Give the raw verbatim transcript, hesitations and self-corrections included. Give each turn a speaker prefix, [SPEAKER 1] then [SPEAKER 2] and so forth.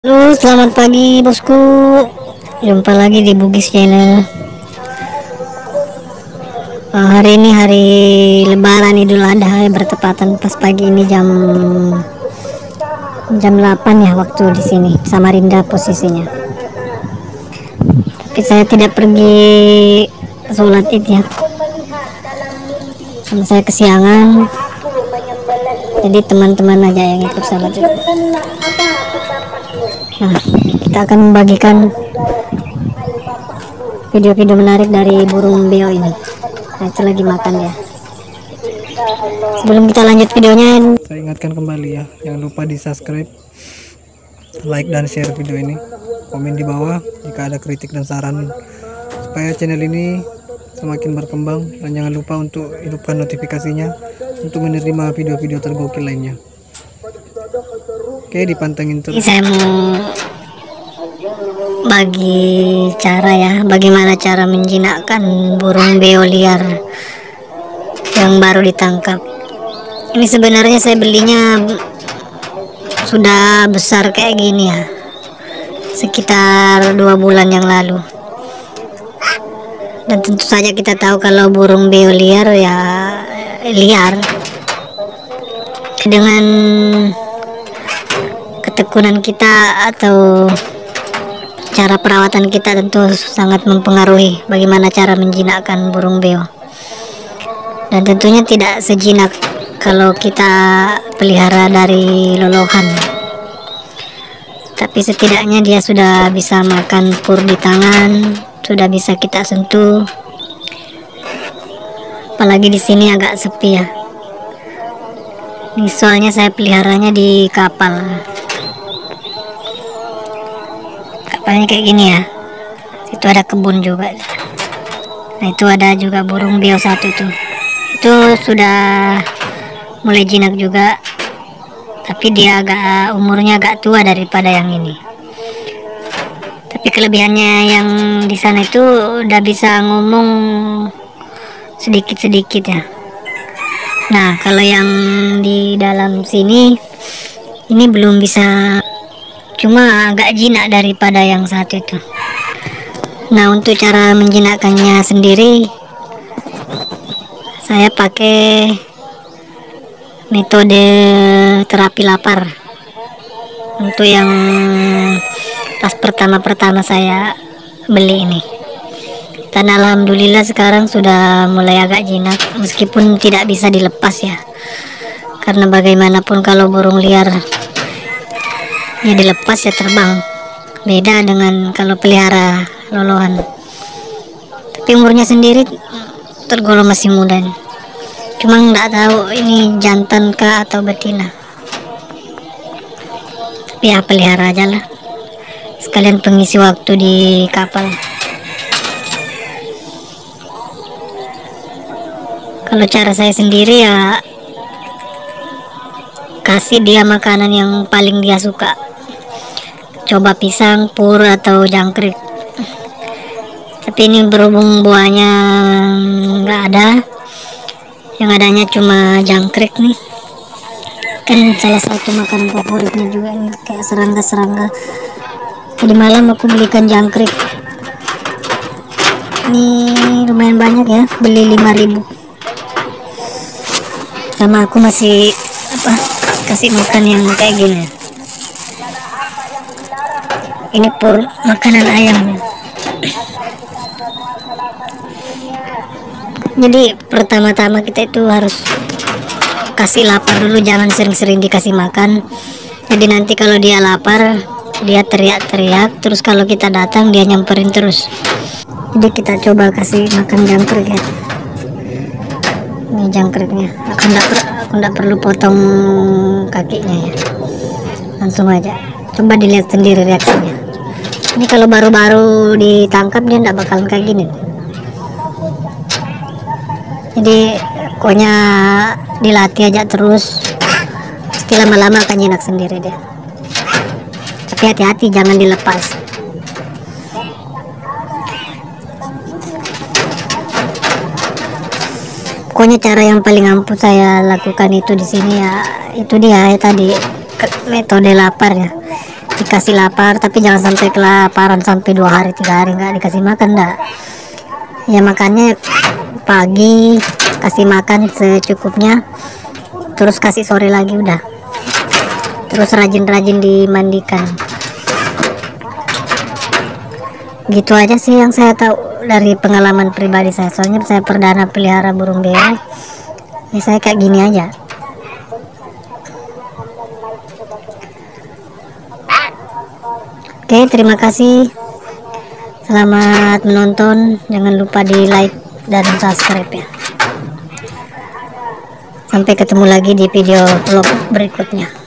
[SPEAKER 1] Halo, selamat pagi bosku. Jumpa lagi di Bugis Channel. Uh, hari ini hari Lebaran Idul Adha, bertepatan pas pagi ini jam jam delapan ya waktu di sini, Samarinda posisinya. Tapi saya tidak pergi sholat Id ya. Karena saya kesiangan. Jadi teman-teman aja yang ikut sholat Id. Nah, kita akan membagikan video-video menarik dari burung beo ini. Nah, itu lagi makan ya. Sebelum kita lanjut videonya,
[SPEAKER 2] saya ingatkan kembali ya, jangan lupa di subscribe, like dan share video ini, komen di bawah jika ada kritik dan saran supaya channel ini semakin berkembang, dan jangan lupa untuk hidupkan notifikasinya untuk menerima video-video tergokil lainnya. Oke, dipantengin terus.
[SPEAKER 1] saya mau bagi cara ya, bagaimana cara menjinakkan burung beo liar yang baru ditangkap. Ini sebenarnya saya belinya sudah besar kayak gini ya, sekitar dua bulan yang lalu. Dan tentu saja kita tahu kalau burung beo liar ya liar, dengan ketekunan kita atau cara perawatan kita tentu sangat mempengaruhi bagaimana cara menjinakkan burung beo. Dan tentunya tidak sejinak kalau kita pelihara dari lolohan, tapi setidaknya dia sudah bisa makan pur di tangan, sudah bisa kita sentuh. Apalagi di sini agak sepi ya. Ini soalnya saya peliharanya di kapal. Kapalnya kayak gini ya. Itu ada kebun juga. Nah, itu ada juga burung beo satu tuh. Itu sudah mulai jinak juga, tapi dia agak umurnya agak tua daripada yang ini. Tapi kelebihannya yang di sana itu udah bisa ngomong sedikit-sedikit ya. Nah, kalau yang di dalam sini ini belum bisa, cuma agak jinak daripada yang satu itu. Nah, untuk cara menjinakkannya sendiri saya pakai metode terapi lapar. Untuk yang pas pertama-pertama saya beli ini, dan alhamdulillah sekarang sudah mulai agak jinak, meskipun tidak bisa dilepas ya, karena bagaimanapun kalau burung liar ya dilepas ya terbang, beda dengan kalau pelihara lolohan. Tapi umurnya sendiri tergolong masih muda nih. Cuma nggak tahu ini jantan kah atau betina. Tapi ya pelihara aja lah, sekalian pengisi waktu di kapal. Kalau cara saya sendiri ya kasih dia makanan yang paling dia suka. Coba pisang, pur, atau jangkrik. Tapi ini berhubung buahnya nggak ada, yang adanya cuma jangkrik nih, kan salah satu makanan favoritnya juga nih, kayak serangga-serangga. Tadi malam aku belikan jangkrik, ini lumayan banyak ya, beli lima ribu. Sama aku masih apa kasih makan yang kayak gini. Ini pur makanan ayam nih. Jadi pertama-tama kita itu harus kasih lapar dulu, jangan sering-sering dikasih makan. Jadi nanti kalau dia lapar dia teriak-teriak, terus kalau kita datang dia nyamperin terus. Jadi kita coba kasih makan jangkrik ya. Ini jangkriknya, aku nggak per, aku nggak perlu potong kakinya ya, langsung aja. Coba dilihat sendiri reaksinya. Ini kalau baru-baru ditangkap dia nggak bakalan kayak gini. Jadi pokoknya dilatih aja terus, pasti lama-lama akan jinak sendiri dia. Tapi hati-hati jangan dilepas. Pokoknya cara yang paling ampuh saya lakukan itu di sini ya, itu dia ya tadi, metode lapar ya. dikasih lapar, tapi jangan sampai kelaparan sampai dua hari tiga hari nggak dikasih makan, enggak. Ya makannya pagi kasih makan secukupnya, terus kasih sore lagi udah. Terus rajin-rajin dimandikan. Gitu aja sih yang saya tahu dari pengalaman pribadi saya, soalnya saya perdana pelihara burung beo. Ya saya kayak gini aja. Oke, terima kasih, selamat menonton, jangan lupa di like dan subscribe ya. Sampai ketemu lagi di video vlog berikutnya.